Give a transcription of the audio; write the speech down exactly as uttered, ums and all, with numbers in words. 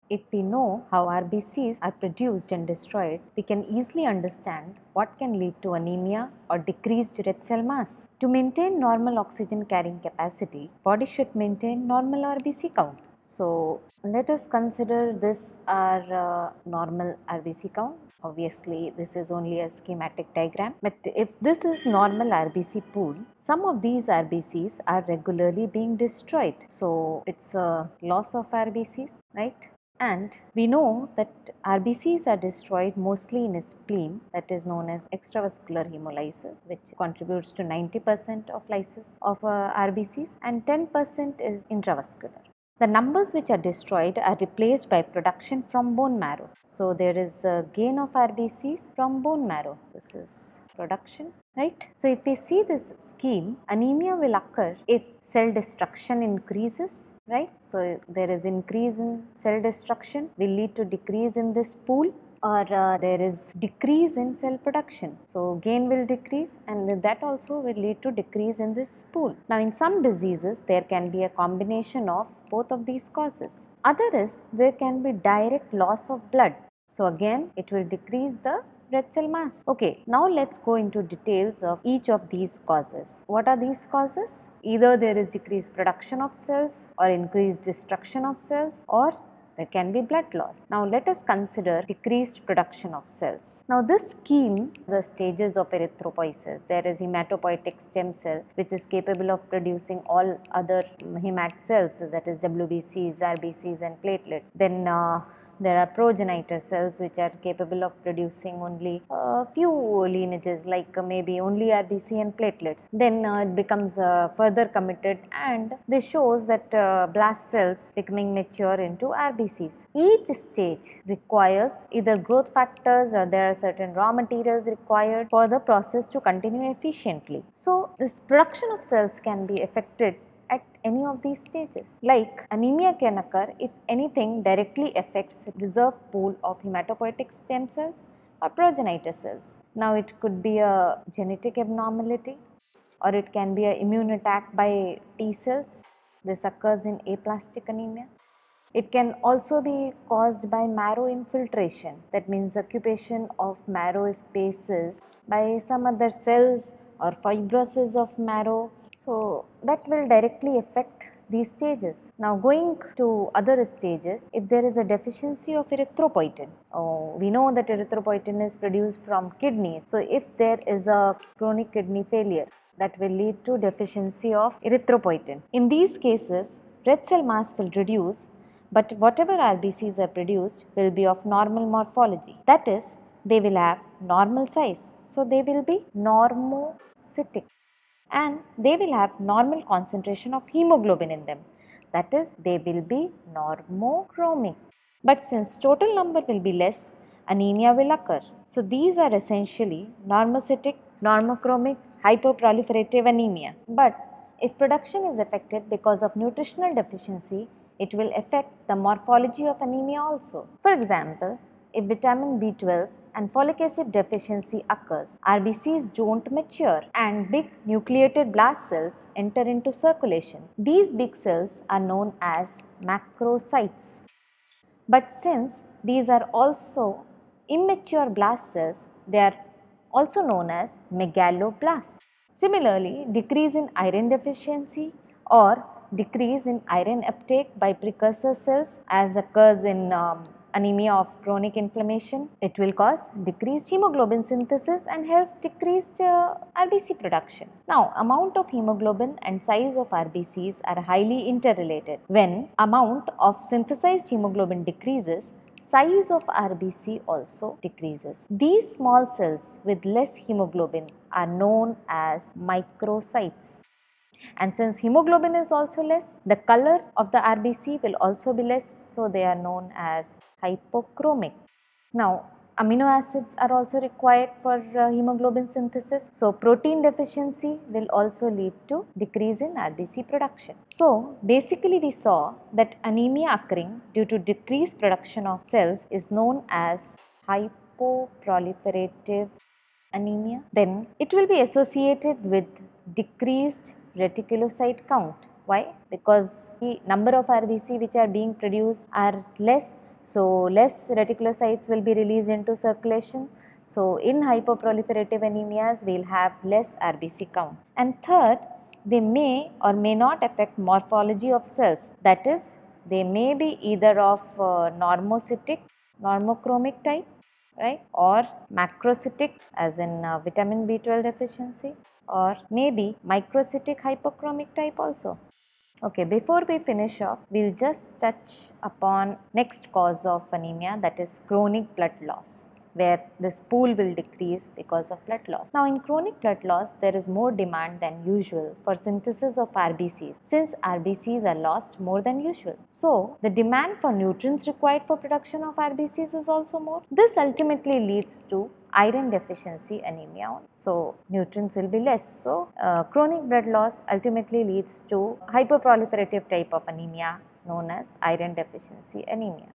If we know how R B Cs are produced and destroyed, we can easily understand what can lead to anemia or decreased red cell mass. To maintain normal oxygen carrying capacity, body should maintain normal R B C count. So let us consider this our uh, normal R B C count. Obviously, this is only a schematic diagram, but if this is normal R B C pool, some of these R B Cs are regularly being destroyed. So it's a loss of R B Cs, right? And we know that R B Cs are destroyed mostly in a spleen, that is known as extravascular hemolysis, which contributes to ninety percent of lysis of uh, R B Cs, and ten percent is intravascular. The numbers which are destroyed are replaced by production from bone marrow. So there is a gain of R B Cs from bone marrow. This is production, right? So if we see this scheme, anemia will occur if cell destruction increases, right? So there is increase in cell destruction will lead to decrease in this pool, or uh, there is decrease in cell production. So gain will decrease, and that also will lead to decrease in this pool. Now in some diseases there can be a combination of both of these causes. Other is there can be direct loss of blood. So again it will decrease the red cell mass. Okay, now let's go into details of each of these causes. What are these causes? Either there is decreased production of cells or increased destruction of cells, or there can be blood loss. Now let us consider decreased production of cells. Now this scheme, the stages of erythropoiesis, there is hematopoietic stem cell which is capable of producing all other hemat cells, that is W B Cs, R B Cs and platelets. Then uh, there are progenitor cells which are capable of producing only a few lineages, like uh, maybe only R B C and platelets. Then uh, it becomes uh, further committed, and this shows that uh, blast cells becoming mature into R B Cs. Each stage requires either growth factors, or there are certain raw materials required for the process to continue efficiently. So this production of cells can be affected at any of these stages. Like anemia can occur if anything directly affects reserve pool of hematopoietic stem cells or progenitor cells. Now it could be a genetic abnormality, or it can be an immune attack by T cells. This occurs in aplastic anemia. It can also be caused by marrow infiltration, that means occupation of marrow spaces by some other cells or fibrosis of marrow. So that will directly affect these stages. Now going to other stages, if there is a deficiency of erythropoietin, oh, we know that erythropoietin is produced from kidneys. So if there is a chronic kidney failure, that will lead to deficiency of erythropoietin. In these cases, red cell mass will reduce, but whatever R B Cs are produced will be of normal morphology. That is, they will have normal size. So they will be normocytic, and they will have normal concentration of hemoglobin in them. That is, they will be normochromic. But since total number will be less, anemia will occur. So these are essentially normocytic, normochromic, hyperproliferative anemia. But if production is affected because of nutritional deficiency, it will affect the morphology of anemia also. For example, if vitamin B twelve and folic acid deficiency occurs, R B Cs don't mature and big nucleated blast cells enter into circulation. These big cells are known as macrocytes. But since these are also immature blast cells, they are also known as megaloblasts. Similarly, decrease in iron deficiency or decrease in iron uptake by precursor cells, as occurs in um, anemia of chronic inflammation, it will cause decreased hemoglobin synthesis and hence decreased uh, R B C production. Now, amount of hemoglobin and size of R B Cs are highly interrelated. When amount of synthesized hemoglobin decreases, size of R B C also decreases. These small cells with less hemoglobin are known as microcytes. And since hemoglobin is also less, the color of the R B C will also be less, so they are known as hypochromic. Now, amino acids are also required for uh, hemoglobin synthesis. So, protein deficiency will also lead to decrease in R B C production. So, basically we saw that anemia occurring due to decreased production of cells is known as hypoproliferative anemia. Then it will be associated with decreased reticulocyte count. Why? Because the number of R B C which are being produced are less So less reticulocytes will be released into circulation. So in hyperproliferative anemias, we'll have less R B C count. And third, they may or may not affect morphology of cells. That is, they may be either of uh, normocytic, normochromic type, right, or macrocytic as in uh, vitamin B twelve deficiency, or maybe microcytic hypochromic type also. Okay, before we finish off, we'll just touch upon next cause of anemia, that is chronic blood loss, where this pool will decrease because of blood loss. Now in chronic blood loss, there is more demand than usual for synthesis of R B Cs, since R B Cs are lost more than usual. So the demand for nutrients required for production of R B Cs is also more. This ultimately leads to iron deficiency anemia. So nutrients will be less. So uh, chronic blood loss ultimately leads to hyperproliferative type of anemia known as iron deficiency anemia.